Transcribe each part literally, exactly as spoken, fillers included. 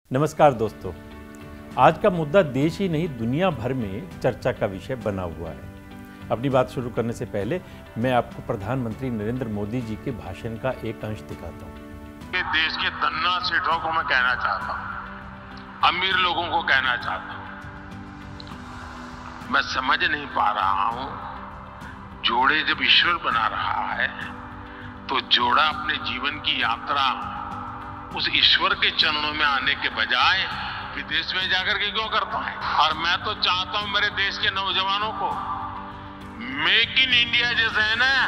नमस्कार दोस्तों, आज का मुद्दा देश ही नहीं दुनिया भर में चर्चा का विषय बना हुआ है। अपनी बात शुरू करने से पहले मैं आपको प्रधानमंत्री नरेंद्र मोदी जी के भाषण का एक अंश दिखाता हूँ। देश के धन्ना सेठों को मैं कहना चाहता हूँ, अमीर लोगों को कहना चाहता हूँ, मैं समझ नहीं पा रहा हूँ, जोड़े जब ईश्वर बना रहा है तो जोड़ा अपने जीवन की यात्रा उस ईश्वर के चरणों में आने के बजाय विदेश में जाकर के क्यों करता है। और मैं तो चाहता हूं मेरे देश के नौजवानों को मेक इन इंडिया जैसे है ना,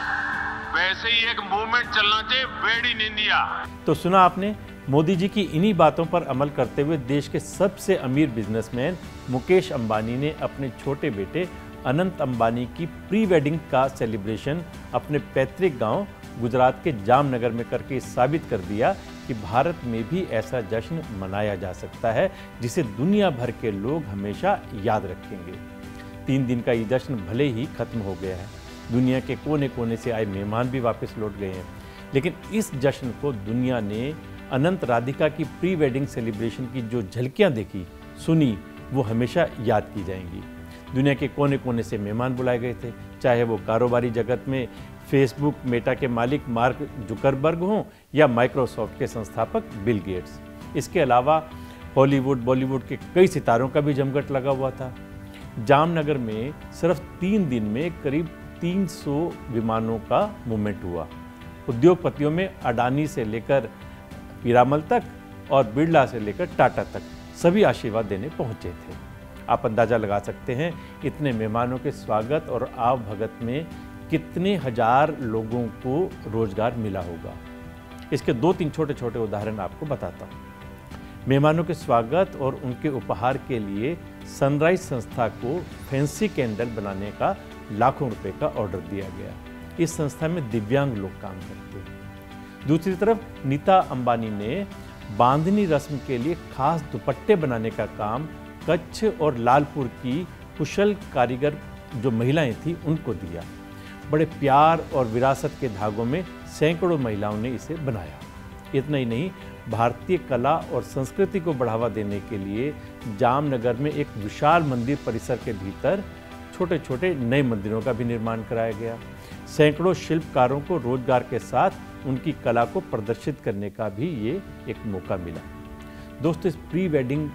वैसे ही एक मूवमेंट चलना चाहिए, मेड इन इंडिया। तो सुना आपने, मोदी जी की इन्हीं बातों पर अमल करते हुए देश के सबसे अमीर बिजनेसमैन मुकेश अंबानी ने अपने छोटे बेटे अनंत अंबानी की प्री वेडिंग का सेलिब्रेशन अपने पैतृक गांव गुजरात के जामनगर में करके साबित कर दिया कि भारत में भी ऐसा जश्न मनाया जा सकता है जिसे दुनिया भर के लोग हमेशा याद रखेंगे। तीन दिन का ये जश्न भले ही खत्म हो गया है, दुनिया के कोने कोने से आए मेहमान भी वापस लौट गए हैं, लेकिन इस जश्न को दुनिया ने अनंत राधिका की प्री वेडिंग सेलिब्रेशन की जो झलकियां देखी सुनी वो हमेशा याद की जाएंगी। दुनिया के कोने कोने से मेहमान बुलाए गए थे, चाहे वो कारोबारी जगत में फेसबुक मेटा के मालिक मार्क जुकरबर्ग हों या माइक्रोसॉफ्ट के संस्थापक बिल गेट्स। इसके अलावा हॉलीवुड बॉलीवुड के कई सितारों का भी जमघट लगा हुआ था। जामनगर में सिर्फ तीन दिन में करीब तीन सौ विमानों का मूवमेंट हुआ। उद्योगपतियों में अडानी से लेकर पीरामल तक और बिरला से लेकर टाटा तक सभी आशीर्वाद देने पहुंचे थे। आप अंदाजा लगा सकते हैं इतने मेहमानों के स्वागत और आवभगत में कितने हजार लोगों को रोजगार मिला होगा। इसके दो तीन छोटे छोटे उदाहरण आपको बताता हूँ। मेहमानों के स्वागत और उनके उपहार के लिए सनराइज संस्था को फैंसी कैंडल बनाने का लाखों रुपए का ऑर्डर दिया गया। इस संस्था में दिव्यांग लोग काम करते हैं। दूसरी तरफ नीता अंबानी ने बांधनी रस्म के लिए खास दुपट्टे बनाने का काम कच्छ और लालपुर की कुशल कारीगर जो महिलाएं थी उनको दिया। बड़े प्यार और विरासत के धागों में सैकड़ों महिलाओं ने इसे बनाया। इतना ही नहीं, भारतीय कला और संस्कृति को बढ़ावा देने के लिए जामनगर में एक विशाल मंदिर परिसर के भीतर छोटे छोटे नए मंदिरों का भी निर्माण कराया गया। सैकड़ों शिल्पकारों को रोजगार के साथ उनकी कला को प्रदर्शित करने का भी ये एक मौका मिला। दोस्तों, इस प्री वेडिंग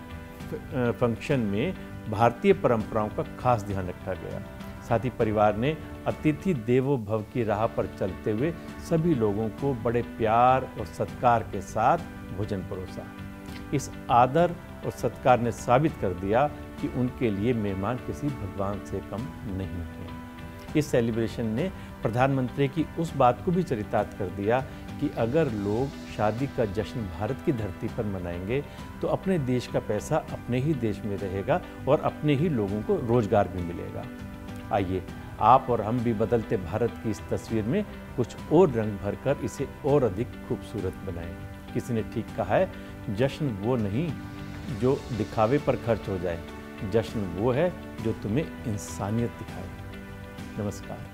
फंक्शन में भारतीय परंपराओं का खास ध्यान रखा गया। साथ ही परिवार ने अतिथि देवो भव की राह पर चलते हुए सभी लोगों को बड़े प्यार और सत्कार के साथ भोजन परोसा। इस आदर और सत्कार ने साबित कर दिया कि उनके लिए मेहमान किसी भगवान से कम नहीं है। इस सेलिब्रेशन ने प्रधानमंत्री की उस बात को भी चरितार्थ कर दिया कि अगर लोग शादी का जश्न भारत की धरती पर मनाएंगे तो अपने देश का पैसा अपने ही देश में रहेगा और अपने ही लोगों को रोजगार भी मिलेगा। आइए आप और हम भी बदलते भारत की इस तस्वीर में कुछ और रंग भरकर इसे और अधिक खूबसूरत बनाएं। किसी ने ठीक कहा है, जश्न वो नहीं जो दिखावे पर खर्च हो जाए, जश्न वो है जो तुम्हें इंसानियत दिखाए। नमस्कार।